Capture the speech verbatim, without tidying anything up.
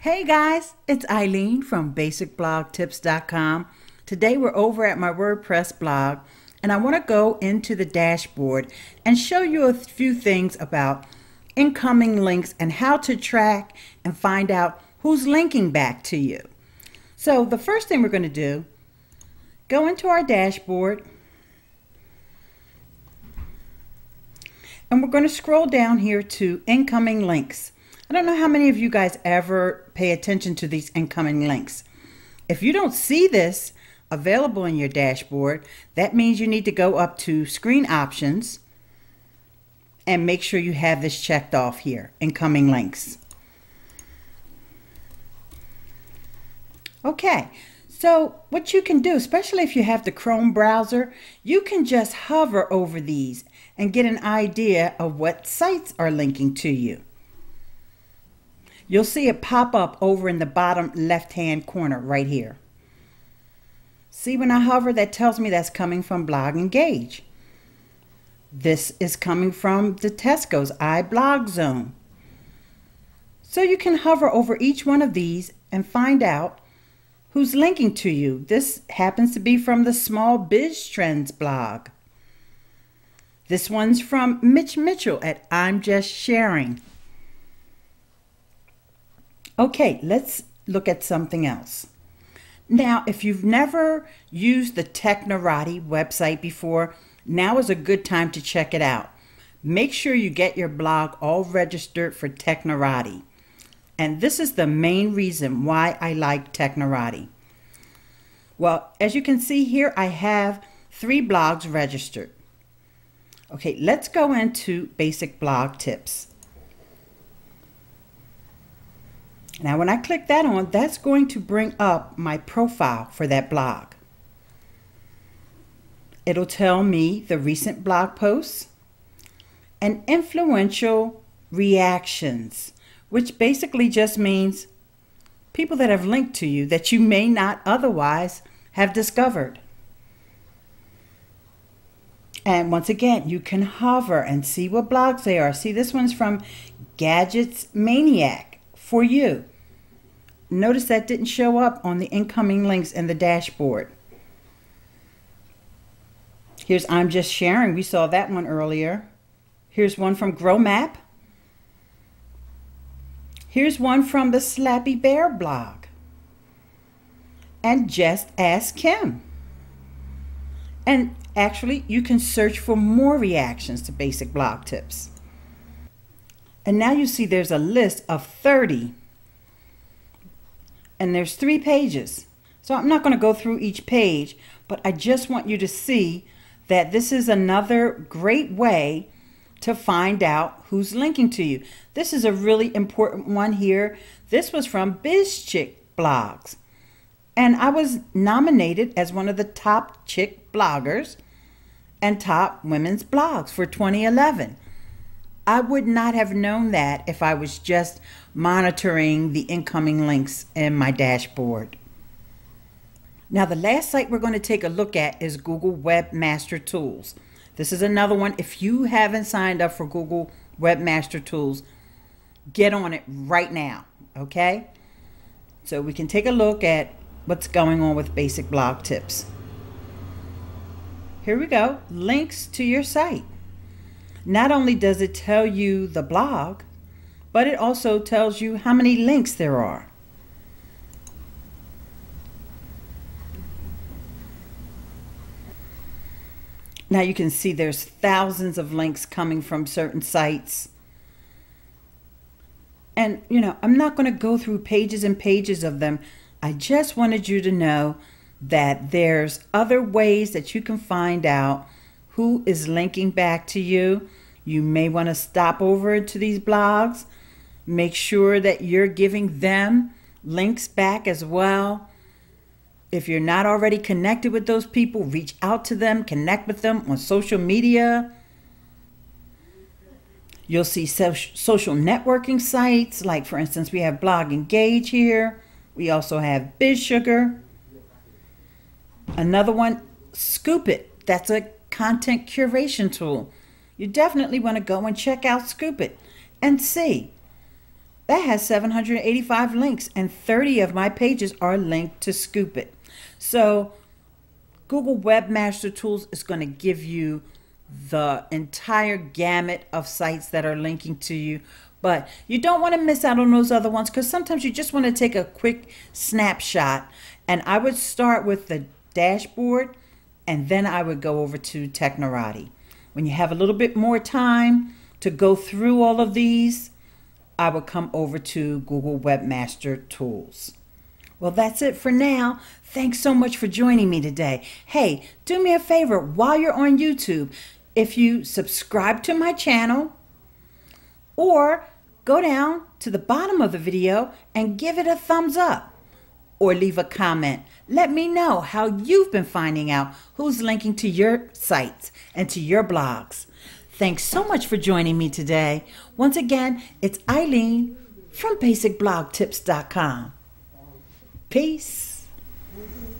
Hey guys, it's Ileane from basic blog tips dot com. Today we're over at my WordPress blog and I want to go into the dashboard and show you a few things about incoming links and how to track and find out who's linking back to you. So the first thing we're going to do, go into our dashboard and we're going to scroll down here to incoming links. I don't know how many of you guys ever pay attention to these incoming links. If you don't see this available in your dashboard, that means you need to go up to Screen Options and make sure you have this checked off here, incoming links. Okay, so what you can do, especially if you have the Chrome browser, you can just hover over these and get an idea of what sites are linking to you. You'll see it pop up over in the bottom left-hand corner right here. See when I hover, that tells me that's coming from Blog Engage. This is coming from the Tesco's iBlog Zone. So you can hover over each one of these and find out who's linking to you. This happens to be from the Small Biz Trends blog. This one's from Mitch Mitchell at I'm Just Sharing. Okay, let's look at something else. Now, if you've never used the Technorati website before, now is a good time to check it out. Make sure you get your blog all registered for Technorati. And this is the main reason why I like Technorati. Well, as you can see here, I have three blogs registered. Okay, let's go into basic blog tips. Now when I click that on, that's going to bring up my profile for that blog. It'll tell me the recent blog posts and influential reactions, which basically just means people that have linked to you that you may not otherwise have discovered. And once again, you can hover and see what blogs they are. See, this one's from Gadgets Maniac. For you. Notice that didn't show up on the incoming links in the dashboard. Here's I'm Just Sharing. We saw that one earlier. Here's one from GrowMap. Here's one from the Slappy Bear blog. And JustAskKim. And actually, you can search for more reactions to basic blog tips. And now you see there's a list of thirty. And there's three pages. So I'm not going to go through each page, but I just want you to see that this is another great way to find out who's linking to you. This is a really important one here. This was from BizChick Blogs. And I was nominated as one of the top chick bloggers and top women's blogs for twenty eleven. I would not have known that if I was just monitoring the incoming links in my dashboard. Now, the last site we're going to take a look at is Google Webmaster Tools. This is another one. If you haven't signed up for Google Webmaster Tools, get on it right now, okay? So we can take a look at what's going on with basic blog tips. Here we go, links to your site. Not only does it tell you the blog, but it also tells you how many links there are. Now you can see there's thousands of links coming from certain sites. And, you know, I'm not going to go through pages and pages of them. I just wanted you to know that there's other ways that you can find out who is linking back to you. You may want to stop over to these blogs. Make sure that you're giving them links back as well. If you're not already connected with those people, reach out to them, connect with them on social media. You'll see social networking sites, like for instance, we have Blog Engage here. We also have BizSugar. Another one, Scoop.it. That's a content curation tool. You definitely want to go and check out Scoop.it and see That has seven hundred eighty-five links, and thirty of my pages are linked to Scoop.it. So Google Webmaster Tools is going to give you the entire gamut of sites that are linking to you. But you don't want to miss out on those other ones, because sometimes you just want to take a quick snapshot. And I would start with the dashboard, and then I would go over to Technorati. When you have a little bit more time to go through all of these, I would come over to Google Webmaster Tools. Well, that's it for now. Thanks so much for joining me today. Hey, do me a favor while you're on YouTube. If you subscribe to my channel, or go down to the bottom of the video and give it a thumbs up, or leave a comment. Let me know how you've been finding out who's linking to your sites and to your blogs. Thanks so much for joining me today. Once again, it's Ileane from basic blog tips dot com. Peace.